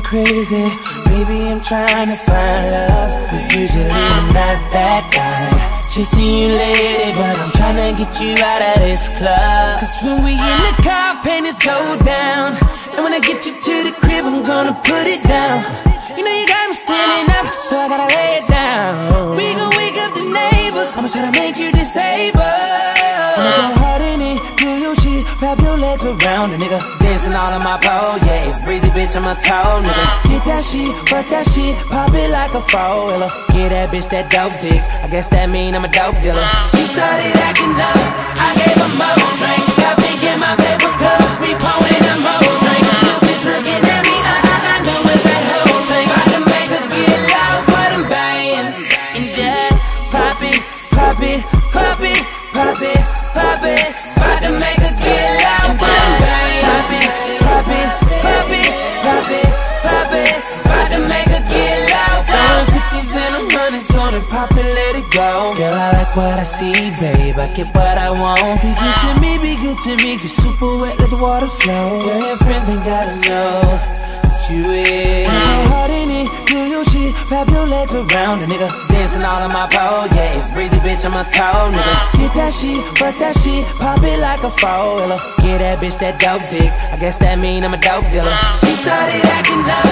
crazy. Baby, I'm trying to find love, but usually I'm not that guy. Chasing you lady, but I'm trying to get you out of this club. Cause when we in the car, panties go down. And when I get you to the crib, I'm gonna put it down. You know you got me standing up, so I gotta lay it down. We gon' wake up the neighbors, I'ma try to make you disabled. I'ma go hard in it, do your shit, wrap your legs around a nigga. Dancing all on my pole, yeah, it's breezy, bitch, I'm a cold nigga. Get that shit, work that shit, pop it like a four-wheeler. Get that bitch that dope dick, I guess that mean I'm a dope dealer. She started acting up, I gave her more drink. Got pink in my paper cup, we pouring a more drink. Little bitch looking at me, I know with that whole thing. About to make her get loud for them bands. And just pop it, pop it, pop it, pop it, pop it. About to make her get loud for them bands. Pop it, pop it, pop it, pop it, pop it. About to make her get loud for them 50s and them 100s on it, pop it, let it go. Girl, I like what I see, babe, I get what I want. Be good to me, be good to me, get super wet, let the water flow. Girl, your friends ain't gotta know that you is. Go hard in it, do your shit, wrap your legs around a nigga. Dancing all on my pole, yeah, it's breezy, bitch, I'm a cold nigga. Get that shit, work that shit, pop it like a four-wheeler. Get that bitch that dope dick, I guess that mean I'm a dope dealer. She started acting up,